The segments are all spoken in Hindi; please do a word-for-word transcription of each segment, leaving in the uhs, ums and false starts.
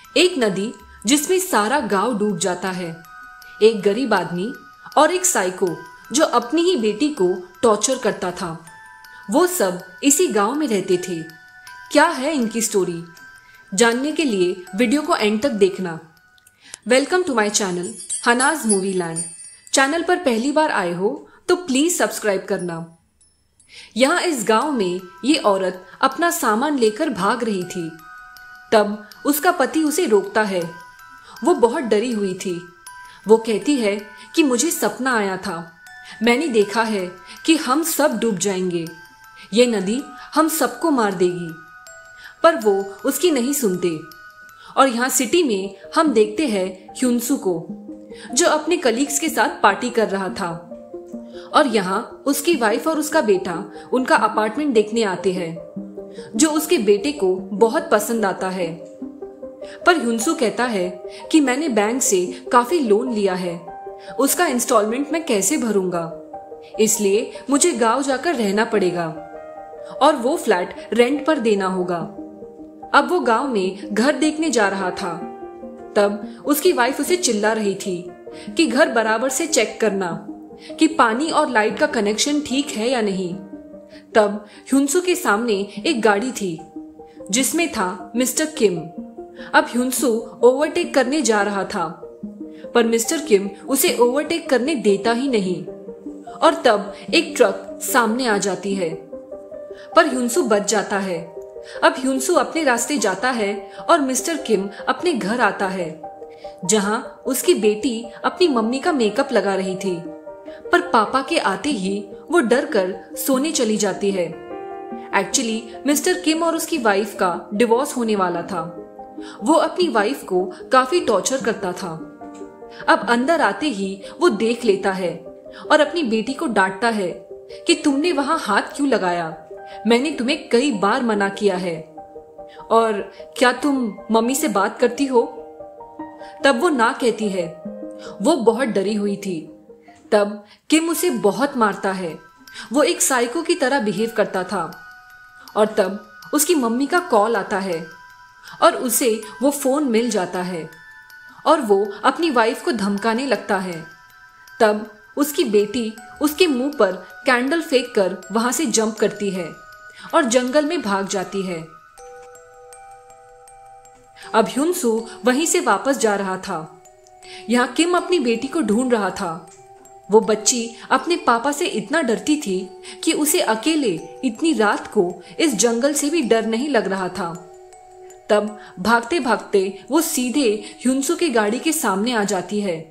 एक नदी जिसमें सारा गांव डूब जाता है, एक गरीब आदमी और एक साइको जो अपनी ही बेटी को टॉर्चर करता था। वो सब इसी गांव में रहते थे। क्या है इनकी स्टोरी, जानने के लिए वीडियो को एंड तक देखना। वेलकम टू माय चैनल हनाज मूवी लैंड। चैनल पर पहली बार आए हो तो प्लीज सब्सक्राइब करना। यहाँ इस गांव में ये औरत अपना सामान लेकर भाग रही थी। तब उसका पति उसे रोकता है। वो बहुत डरी हुई थी। वो कहती है कि मुझे सपना आया था, मैंने देखा है कि हम सब डूब जाएंगे, ये नदी हम सबको मार देगी। पर वो उसकी नहीं सुनते। और यहाँ सिटी में हम देखते हैं ह्युनसू को, जो अपने कलीग्स के साथ पार्टी कर रहा था। और यहाँ उसकी वाइफ और उसका बेटा उनका अपार्टमेंट देखने आते हैं, जो उसके बेटे को बहुत पसंद आता है। पर ह्युनसू कहता है कि मैंने बैंक से काफी लोन लिया है, उसका इंस्टॉलमेंट मैं कैसे भरूंगा, इसलिए मुझे गांव जाकर रहना पड़ेगा और वो फ्लैट रेंट पर देना होगा। अब वो गांव में घर देखने जा रहा था। तब उसकी वाइफ उसे चिल्ला रही थी कि घर बराबर से चेक करना कि पानी और लाइट का कनेक्शन ठीक है या नहीं। तब ह्युनसू के सामने एक गाड़ी थी जिसमें था मिस्टर किम। अब ह्युनसू ओवरटेक करने जा रहा था, पर मिस्टर किम उसे ओवरटेक करने देता ही नहीं। और तब एक ट्रक सामने आ जाती है, पर ह्युनसू बच जाता है। अब ह्युनसू अपने रास्ते जाता है और मिस्टर किम अपने घर आता है, जहां उसकी बेटी अपनी मम्मी का मेकअप लगा रही थी। पर पापा के आते ही वो डर कर सोने चली जाती है। एक्चुअली मिस्टर किम और उसकी वाइफ का डिवोर्स होने वाला था। वो अपनी वाइफ को काफी टॉर्चर करता था। अब अंदर आते ही वो देख लेता है और अपनी बेटी को डांटता है कि तुमने वहां हाथ क्यों लगाया, मैंने तुम्हें कई बार मना किया है, और क्या तुम मम्मी से बात करती हो? तब वो ना कहती है। वो बहुत डरी हुई थी। तब किम उसे बहुत मारता है। वो एक साइको की तरह बिहेव करता था। और तब उसकी मम्मी का कॉल आता है और उसे वो फोन मिल जाता है और वो अपनी वाइफ को धमकाने लगता है। तब उसकी बेटी उसके मुंह पर कैंडल फेंक कर वहां से जंप करती है और जंगल में भाग जाती है। अब ह्युनसू वहीं से वापस जा रहा था। यहाँ किम अपनी बेटी को ढूंढ रहा था। वो बच्ची अपने पापा से इतना डरती थी कि उसे अकेले इतनी रात को इस जंगल से भी डर नहीं लग रहा था। तब भागते भागते वो सीधे ह्युनसू की गाड़ी के सामने आ जाती है।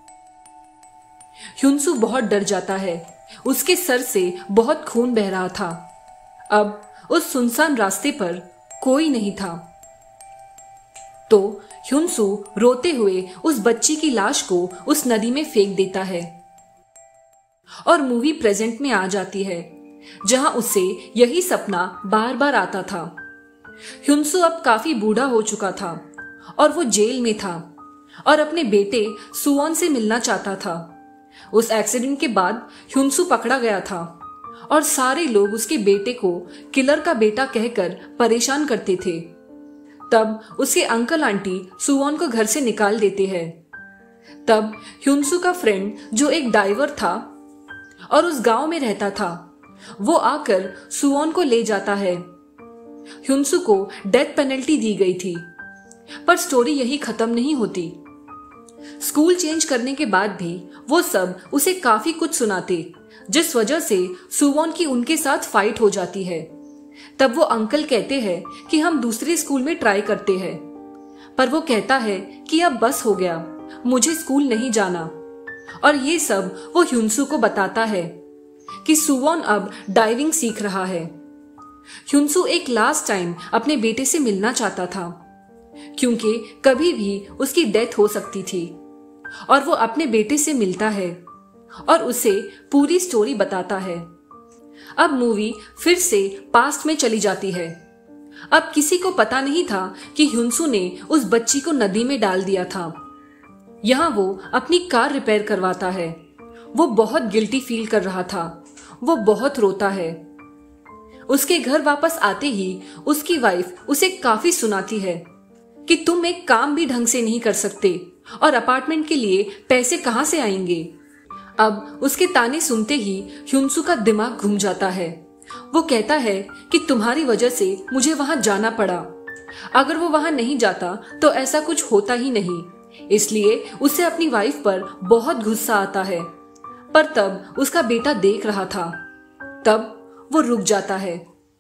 ह्युनसू बहुत डर जाता है। उसके सर से बहुत खून बह रहा था। अब उस सुनसान रास्ते पर कोई नहीं था। तो ह्युनसू रोते हुए उस बच्ची की लाश को उस नदी में फेंक देता है और मूवी प्रेजेंट में आ जाती है, जहां उसे यही सपना बार बार आता था। ह्युनसू अब काफी बूढ़ा हो चुका था और वो जेल में था और अपने बेटे सुवॉन से मिलना चाहता था। उस एक्सीडेंट के बाद ह्युनसू पकड़ा गया था और सारे लोग उसके बेटे को किलर का बेटा कहकर परेशान करते थे। तब उसके अंकल आंटी सुवॉन को घर से निकाल देते हैं। तब ह्युनसू का फ्रेंड, जो एक डाइवर था और उस गांव में रहता था, वो आकर सुवॉन को ले जाता है। ह्युनसू को डेथ पेनल्टी दी गई थी, पर स्टोरी यही खत्म नहीं होती। स्कूल चेंज करने के बाद भी वो सब उसे काफी कुछ सुनाते, जिस वजह से सुवॉन की उनके साथ फाइट हो जाती है। तब वो अंकल कहते हैं कि हम दूसरे स्कूल में ट्राई करते हैं, पर वो कहता है कि अब बस हो गया, मुझे स्कूल नहीं जाना। और ये सब वो ह्युनसू को बताता है कि सुवॉन अब डाइविंग सीख रहा है। ह्युनसू एक लास्ट टाइम अपने बेटे से मिलना चाहता था, क्योंकि कभी भी उसकी डेथ हो सकती थी। और वो अपने बेटे से मिलता है और उसे पूरी स्टोरी बताता है। अब मूवी फिर से पास्ट में चली जाती है। अब किसी को पता नहीं था कि ह्युनसू ने उस बच्ची को नदी में डाल दिया था। यहाँ वो अपनी कार रिपेयर करवाता है। वो बहुत गिल्टी फील कर रहा था। वो बहुत रोता है। उसके घर वापस आते ही उसकी वाइफ उसे काफी सुनाती है कि तुम एक काम भी ढंग से नहीं कर सकते और अपार्टमेंट के लिए पैसे कहां से आएंगे। अब उसके ताने सुनते ही ह्युनसू का दिमाग घूम जाता है। वो कहता है कि तुम्हारी वजह से मुझे वहां जाना पड़ा। अगर वो वहां नहीं जाता तो ऐसा कुछ होता ही नहीं। इसलिए उसे अपनी वाइफ पर बहुत गुस्सा आता है। पर तब उसका बेटा देख रहा था। तब वो रुक जाता है।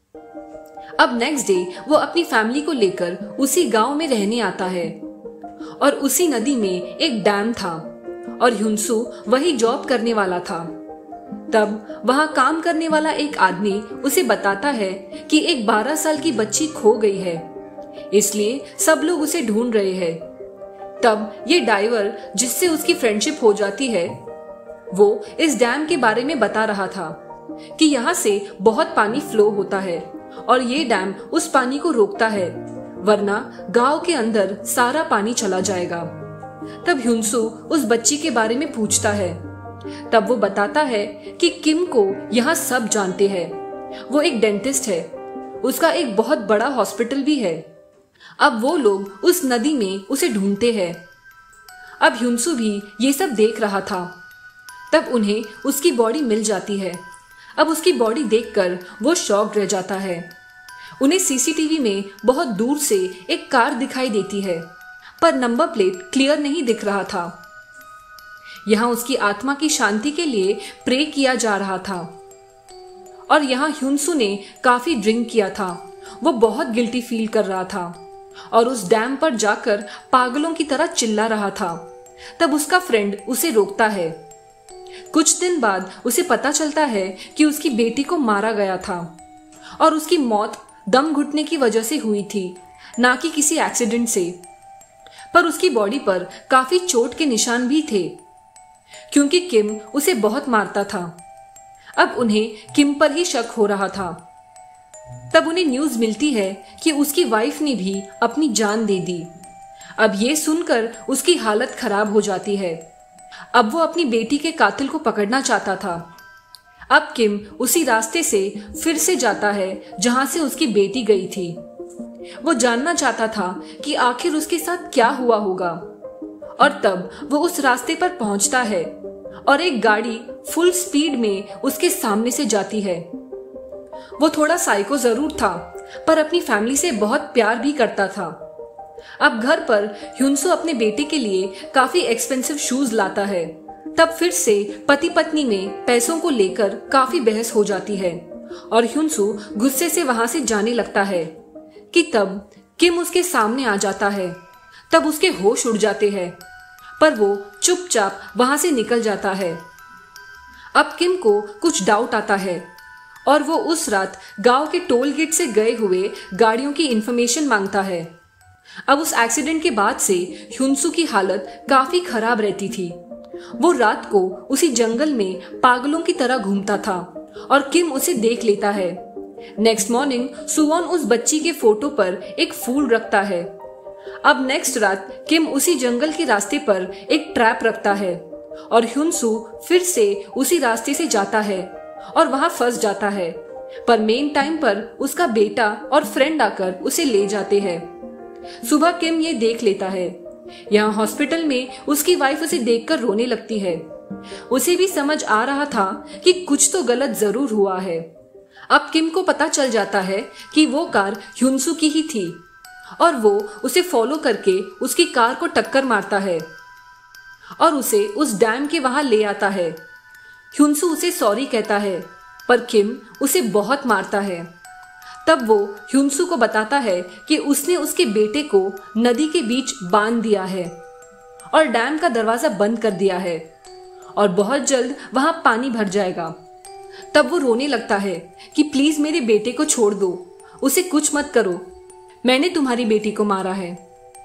अब नेक्स्ट डे वो अपनी फैमिली को लेकर उसी गांव में रहने आता है और उसी नदी में एक डैम था और ह्युनसू वही जॉब करने वाला था। तब वहां काम करने वाला एक आदमी उसे बताता है कि एक बारह साल की बच्ची खो गई है, इसलिए सब लोग उसे ढूंढ रहे हैं। तब ये डाइवर जिससे उसकी फ्रेंडशिप हो जाती है, वो इस डैम के बारे में बता रहा था कि यहाँ से बहुत पानी फ्लो होता है और ये डैम उस पानी को रोकता है, वरना गांव के अंदर सारा पानी चला जाएगा। तब ह्युनसू उस बच्ची के बारे में पूछता है। तब वो बताता है कि किम को यहाँ सब जानते हैं। वो एक डेंटिस्ट है, उसका एक बहुत बड़ा हॉस्पिटल भी है। अब वो लोग उस नदी में उसे ढूंढते हैं। अब ह्युनसू भी ये सब देख रहा था। तब उन्हें उसकी बॉडी मिल जाती है। अब उसकी बॉडी देखकर वो शॉक्ड रह जाता है। उन्हें सीसीटीवी में बहुत दूर से एक कार दिखाई देती है, पर नंबर प्लेट क्लियर नहीं दिख रहा था। यहाँ उसकी आत्मा की शांति के लिए प्रे किया जा रहा था। और यहाँ ह्युनसू ने काफी ड्रिंक किया था। वो बहुत गिल्टी फील कर रहा था और उस डैम पर जाकर पागलों की तरह चिल्ला रहा था। तब उसका फ्रेंड उसे रोकता है। कुछ दिन बाद उसे पता चलता है कि उसकी बेटी को मारा गया था और उसकी मौत दम घुटने की वजह से हुई थी, ना कि किसी एक्सीडेंट से। पर उसकी बॉडी पर काफी चोट के निशान भी थे, क्योंकि किम उसे बहुत मारता था। अब उन्हें किम पर ही शक हो रहा था। तब उन्हें न्यूज मिलती है कि उसकी वाइफ ने भी अपनी जान दे दी। अब ये सुनकर उसकी हालत खराब हो जाती है। अब वो अपनी बेटी के कातिल को पकड़ना चाहता था। अब किम उसी रास्ते से फिर से जाता है जहां से उसकी बेटी गई थी। वो जानना चाहता था कि आखिर उसके साथ क्या हुआ होगा। और तब वो उस रास्ते पर पहुंचता है और एक गाड़ी फुल स्पीड में उसके सामने से जाती है। वो थोड़ा साइको जरूर था, पर अपनी फैमिली से बहुत प्यार भी करता था। अब घर पर ह्युनसू अपने बेटे के लिए काफी एक्सपेंसिव शूज लाता है। तब फिर से पति पत्नी में पैसों को लेकर काफी बहस हो जाती है और ह्युनसू गुस्से से वहां से जाने लगता है कि तब किम उसके सामने आ जाता है। तब उसके होश उड़ जाते हैं, पर वो चुपचाप वहां से निकल जाता है। अब किम को कुछ डाउट आता है और वो उस रात गांव के टोल गेट से गए हुए गाड़ियों की इंफॉर्मेशन मांगता है। अब उस एक्सीडेंट के बाद से ह्युनसू की हालत काफी खराब रहती थी। वो रात को उसी जंगल में पागलों की तरह घूमता था और किम उसे देख लेता है। नेक्स्ट मॉर्निंग सुवॉन उस बच्ची के फोटो पर एक फूल रखता है। अब नेक्स्ट रात किम उसी जंगल के रास्ते पर एक ट्रैप रखता है और ह्युनसू फिर से उसी रास्ते से जाता है और वहां फंस जाता है। पर मेन टाइम पर उसका बेटा और फ्रेंड आकर उसे ले जाते हैं। सुबह किम ये देख लेता है। यहाँ हॉस्पिटल में उसकी वाइफ उसे देखकर रोने लगती है। उसे भी समझ आ रहा था कि कुछ तो गलत जरूर हुआ है। अब किम को पता चल जाता है कि वो कार ह्युनसू की ही थी और वो उसे फॉलो करके उसकी कार को टक्कर मारता है और उसे उस डैम के वहां ले आता है। ह्युनसू उसे सॉरी कहता है, पर किम उसे बहुत मारता है। तब वो ह्युनसू को बताता है कि उसने उसके बेटे को नदी के बीच बांध दिया है और डैम का दरवाजा बंद कर दिया है और बहुत जल्द वहां पानी भर जाएगा। तब वो रोने लगता है कि प्लीज मेरे बेटे को छोड़ दो, उसे कुछ मत करो, मैंने तुम्हारी बेटी को मारा है।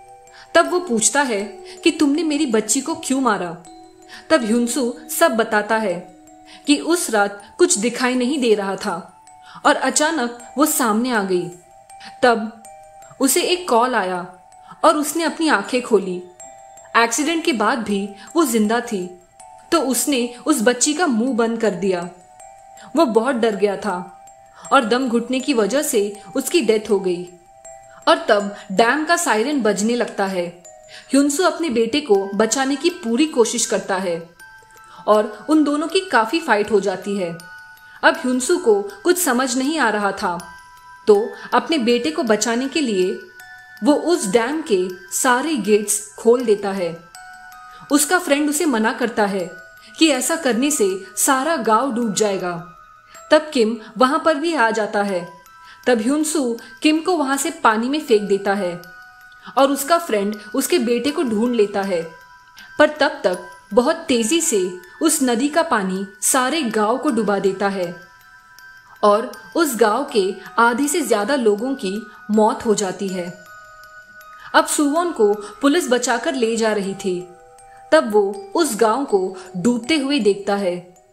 तब वो पूछता है कि तुमने मेरी बच्ची को क्यों मारा। तब ह्युनसू सब बताता है कि उस रात कुछ दिखाई नहीं दे रहा था और अचानक वो सामने आ गई। तब उसे एक कॉल आया और उसने अपनी आंखें खोली। एक्सीडेंट के बाद भी वो जिंदा थी, तो उसने उस बच्ची का मुंह बंद कर दिया। वो बहुत डर गया था और दम घुटने की वजह से उसकी डेथ हो गई। और तब डैम का सायरन बजने लगता है। ह्युनसू अपने बेटे को बचाने की पूरी कोशिश करता है और उन दोनों की काफी फाइट हो जाती है। अब ह्युनसू को कुछ समझ नहीं आ रहा था, तो अपने बेटे को बचाने के लिए वो उस डैम के सारे गेट्स खोल देता है। उसका फ्रेंड उसे मना करता है कि ऐसा करने से सारा गांव डूब जाएगा। तब किम वहां पर भी आ जाता है। तब ह्युनसू किम को वहां से पानी में फेंक देता है और उसका फ्रेंड उसके बेटे को ढूंढ लेता है। पर तब तक बहुत तेजी से उस नदी का पानी सारे गांव को डुबा देता है और उस गांव के आधे से ज्यादा लोगों की मौत हो जाती है। अब सुवॉन को पुलिस बचाकर ले जा रही थी। तब वो उस गांव को डूबते हुए देखता है।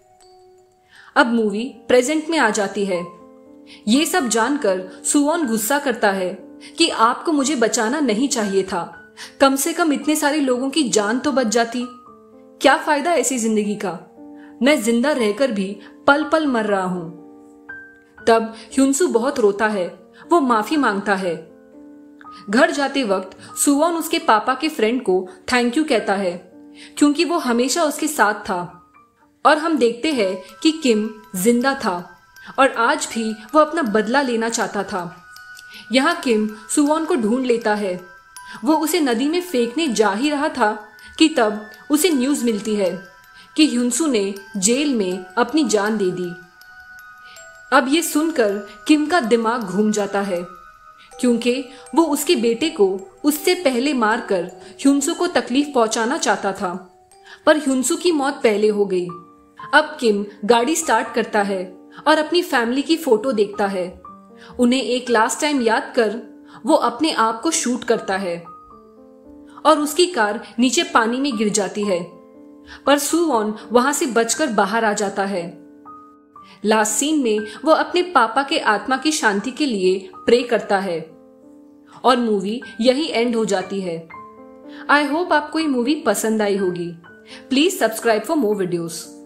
अब मूवी प्रेजेंट में आ जाती है। ये सब जानकर सुवॉन गुस्सा करता है कि आपको मुझे बचाना नहीं चाहिए था। कम से कम इतने सारे लोगों की जान तो बच जाती। क्या फायदा ऐसी जिंदगी का? मैं जिंदा रहकर भी पल पल मर रहा हूं। तब ह्युनसू बहुत रोता है। वो माफी मांगता है। घर जाते वक्त सुवॉन उसके पापा के फ्रेंड को थैंक यू कहता है क्योंकि वो हमेशा उसके साथ था। और हम देखते हैं कि किम जिंदा था और आज भी वो अपना बदला लेना चाहता था। यहाँ किम सुवॉन को ढूंढ लेता है। वो उसे नदी में फेंकने जा ही रहा था कि तब उसे न्यूज मिलती है कि ह्युनसू ने जेल में अपनी जान दे दी। अब ये सुनकर किम का दिमाग घूम जाता है क्योंकि वो उसके बेटे को उससे पहले मारकर ह्युनसू को तकलीफ पहुंचाना चाहता था, पर ह्युनसू की मौत पहले हो गई। अब किम गाड़ी स्टार्ट करता है और अपनी फैमिली की फोटो देखता है। उन्हें एक लास्ट टाइम याद कर वो अपने आप को शूट करता है और उसकी कार नीचे पानी में गिर जाती है, पर सुवॉन वहां से बचकर बाहर आ जाता है। लास्ट सीन में वो अपने पापा के आत्मा की शांति के लिए प्रे करता है और मूवी यही एंड हो जाती है। आई होप आपको ये मूवी पसंद आई होगी। Please subscribe for more videos.